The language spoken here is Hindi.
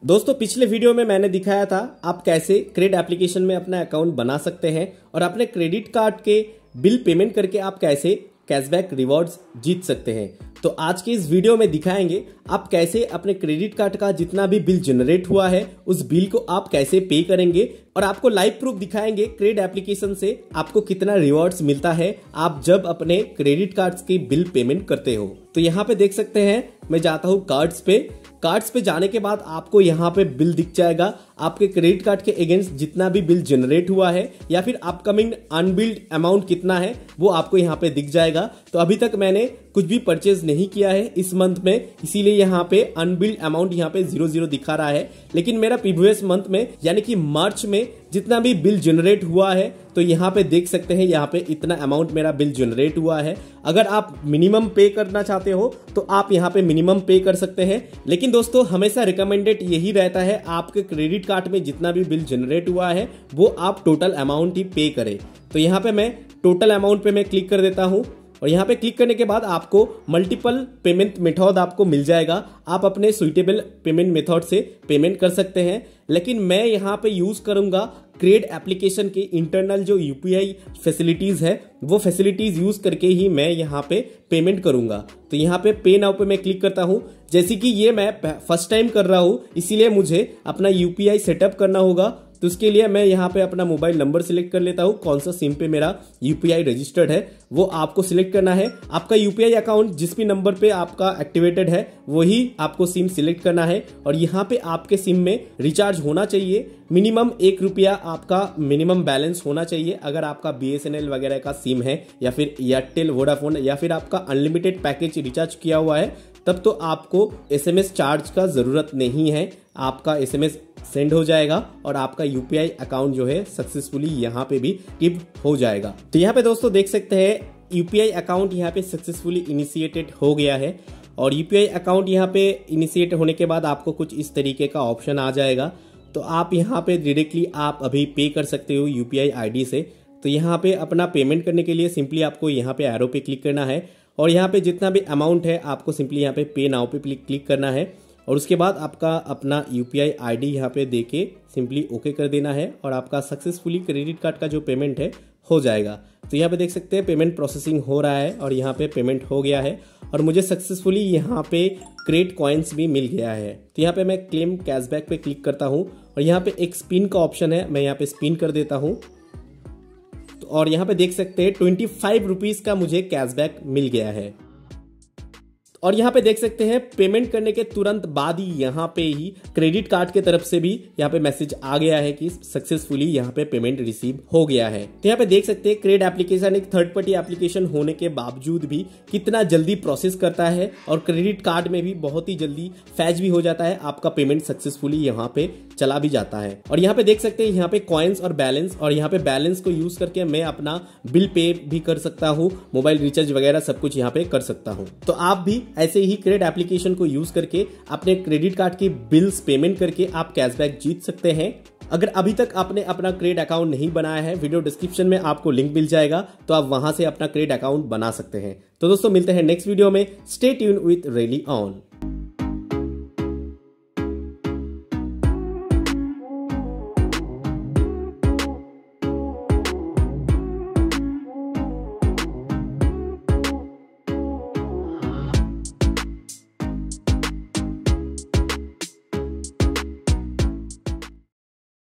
दोस्तों पिछले वीडियो में मैंने दिखाया था आप कैसे क्रेड एप्लीकेशन में अपना अकाउंट बना सकते हैं और अपने क्रेडिट कार्ड के बिल पेमेंट करके आप कैसे कैशबैक रिवॉर्ड्स जीत सकते हैं। तो आज के इस वीडियो में दिखाएंगे आप कैसे अपने क्रेडिट कार्ड का जितना भी बिल जनरेट हुआ है उस बिल को आप कैसे पे करेंगे और आपको लाइव प्रूफ दिखाएंगे क्रेड एप्लीकेशन से आपको कितना रिवॉर्ड्स मिलता है आप जब अपने क्रेडिट कार्ड्स की बिल पेमेंट करते हो। तो यहाँ पे देख सकते हैं मैं जाता हूँ कार्ड्स पे जाने के बाद आपको यहाँ पे बिल दिख जाएगा आपके क्रेडिट कार्ड के अगेंस्ट जितना भी बिल जनरेट हुआ है या फिर अपकमिंग अनबिल्ड अमाउंट कितना है वो आपको यहाँ पे दिख जाएगा। तो अभी तक मैंने कुछ भी परचेज नहीं किया है इस मंथ में, इसीलिए यहाँ पे अनबिल्ड अमाउंट यहाँ पे 00 दिखा रहा है। लेकिन मेरा प्रीवियस मंथ में यानी कि मार्च में जितना भी बिल जनरेट हुआ है तो यहाँ पे देख सकते हैं यहाँ पे इतना अमाउंट मेरा बिल जनरेट हुआ है। अगर आप मिनिमम पे करना चाहते हो तो आप यहाँ पे मिनिमम पे कर सकते हैं, लेकिन दोस्तों हमेशा रिकमेंडेड यही रहता है आपके क्रेडिट कार्ड में जितना भी बिल जनरेट हुआ है वो आप टोटल अमाउंट ही पे करें। तो यहाँ पे मैं टोटल अमाउंट पे मैं क्लिक कर देता हूँ और यहाँ पे क्लिक करने के बाद आपको मल्टीपल पेमेंट मेथड आपको मिल जाएगा। आप अपने सुइटेबल पेमेंट मेथड से पेमेंट कर सकते हैं, लेकिन मैं यहाँ पे यूज करूंगा क्रेड एप्लीकेशन के इंटरनल जो यूपीआई फैसिलिटीज है वो फैसिलिटीज यूज करके ही मैं यहाँ पे पेमेंट करूंगा। तो यहाँ पे नाउ पे मैं क्लिक करता हूँ। जैसे कि ये मैं फर्स्ट टाइम कर रहा हूँ इसीलिए मुझे अपना यूपीआई सेटअप करना होगा। तो उसके लिए मैं यहाँ पे अपना मोबाइल नंबर सिलेक्ट कर लेता हूँ, कौन सा सिम पे मेरा यूपीआई रजिस्टर्ड है वो आपको सिलेक्ट करना है। आपका यूपीआई अकाउंट जिस भी नंबर पे आपका एक्टिवेटेड है वही आपको सिम सिलेक्ट करना है और यहाँ पे आपके सिम में रिचार्ज होना चाहिए। मिनिमम ₹1 आपका मिनिमम बैलेंस होना चाहिए। अगर आपका BSNL वगैरह का सिम है या फिर एयरटेल वोडाफोन या फिर आपका अनलिमिटेड पैकेज रिचार्ज किया हुआ है तब तो आपको SMS चार्ज का जरूरत नहीं है। आपका SMS सेंड हो जाएगा और आपका यूपीआई अकाउंट जो है सक्सेसफुली यहाँ पे भी टिप हो जाएगा। तो यहाँ पे दोस्तों देख सकते हैं यूपीआई अकाउंट यहाँ पे सक्सेसफुली इनिशिएटेड हो गया है और यूपीआई अकाउंट यहाँ पे इनिशिएट होने के बाद आपको कुछ इस तरीके का ऑप्शन आ जाएगा। तो आप यहाँ पे डायरेक्टली आप अभी पे कर सकते हो यूपीआई आईडी से। तो यहाँ पे अपना पेमेंट करने के लिए सिंपली आपको यहाँ पे एरो पे क्लिक करना है और यहाँ पे जितना भी अमाउंट है आपको सिंपली यहाँ पे नाउ पे क्लिक करना है और उसके बाद आपका अपना यूपीआई आईडी यहाँ पे देके सिंपली ओके कर देना है और आपका सक्सेसफुली क्रेडिट कार्ड का जो पेमेंट है हो जाएगा। तो यहाँ पे देख सकते हैं पेमेंट प्रोसेसिंग हो रहा है और यहाँ पे पेमेंट हो गया है और मुझे सक्सेसफुली यहाँ पे क्रेड कॉइन्स भी मिल गया है। तो यहाँ पे मैं क्लेम कैशबैक पे क्लिक करता हूँ और यहाँ पे एक स्पिन का ऑप्शन है, मैं यहाँ पे स्पिन कर देता हूँ और यहाँ पे देख सकते हैं 25 रुपीज का मुझे कैशबैक मिल गया है। और यहाँ पे देख सकते हैं पेमेंट करने के तुरंत बाद ही यहाँ पे ही क्रेडिट कार्ड के तरफ से भी यहाँ पे मैसेज आ गया है कि सक्सेसफुली यहाँ पे पेमेंट रिसीव हो गया है। तो यहाँ पे देख सकते हैं क्रेड एप्लीकेशन एक थर्ड पार्टी एप्लीकेशन होने के बावजूद भी कितना जल्दी प्रोसेस करता है और क्रेडिट कार्ड में भी बहुत ही जल्दी फैच भी हो जाता है, आपका पेमेंट सक्सेसफुली यहाँ पे चला भी जाता है। और यहाँ पे देख सकते हैं यहाँ पे कॉइन्स और बैलेंस और यहाँ पे बैलेंस को यूज करके मैं अपना बिल पे भी कर सकता हूँ, मोबाइल रिचार्ज वगैरह सब कुछ यहाँ पे कर सकता हूँ। तो आप भी ऐसे ही क्रेड एप्लीकेशन को यूज करके अपने क्रेडिट कार्ड की बिल्स पेमेंट करके आप कैशबैक जीत सकते हैं। अगर अभी तक आपने अपना क्रेड अकाउंट नहीं बनाया है वीडियो डिस्क्रिप्शन में आपको लिंक मिल जाएगा, तो आप वहां से अपना क्रेड अकाउंट बना सकते हैं। तो दोस्तों मिलते हैं नेक्स्ट वीडियो में। Stay tune with rely on.